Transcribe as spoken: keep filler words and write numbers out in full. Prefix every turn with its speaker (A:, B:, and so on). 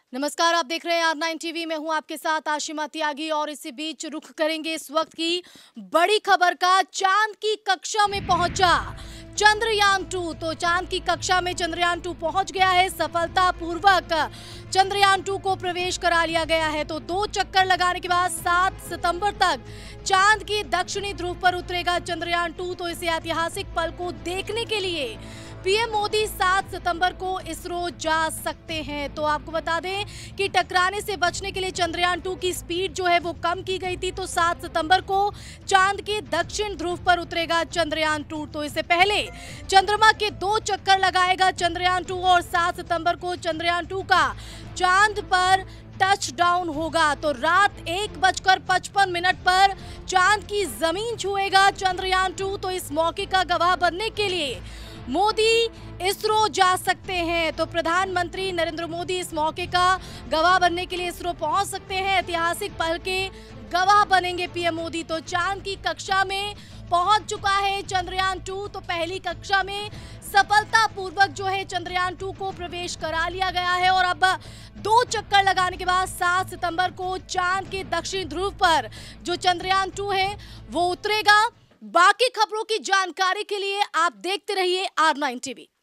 A: नमस्कार, आप देख रहे हैं आर नाइन टीवी। में हूं आपके साथ आशिमा त्यागी और इसी बीच रुख करेंगे इस वक्त की बड़ी खबर का। चांद की कक्षा में पहुंचा चंद्रयान टू। तो चांद की कक्षा में चंद्रयान टू पहुंच गया है। सफलतापूर्वक चंद्रयान टू को प्रवेश करा लिया गया है। तो दो चक्कर लगाने के बाद सात सितंबर तक चांद की दक्षिणी ध्रुव पर उतरेगा चंद्रयान टू। तो इस ऐतिहासिक पल को देखने के लिए पीएम मोदी सात सितंबर को इसरो जा सकते हैं। तो आपको बता दें कि टकराने से बचने के लिए चंद्रयान टू की स्पीड जो है वो कम की गई थी। तो सात सितंबर को चांद के दक्षिण ध्रुव पर उतरेगा चंद्रयान टू। तो इससे पहले चंद्रमा के दो चक्कर लगाएगा चंद्रयान टू और सात सितंबर को चंद्रयान टू का चांद पर टच डाउन होगा। तो रात एक बजकर पचपन मिनट पर चांद की जमीन छुएगा चंद्रयान टू। तो इस मौके का गवाह बनने के लिए मोदी इसरो जा सकते हैं। तो प्रधानमंत्री नरेंद्र मोदी इस मौके का गवाह बनने के लिए इसरो पहुंच सकते हैं। ऐतिहासिक पल के गवाह बनेंगे पीएम मोदी। तो चांद की कक्षा में पहुंच चुका है चंद्रयान टू। तो पहली कक्षा में सफलतापूर्वक जो है चंद्रयान टू को प्रवेश करा लिया गया है और अब दो चक्कर लगाने के बाद सात सितंबर को चांद के दक्षिण ध्रुव पर जो चंद्रयान टू है वो उतरेगा। बाकी खबरों की जानकारी के लिए आप देखते रहिए आर नाइन टीवी।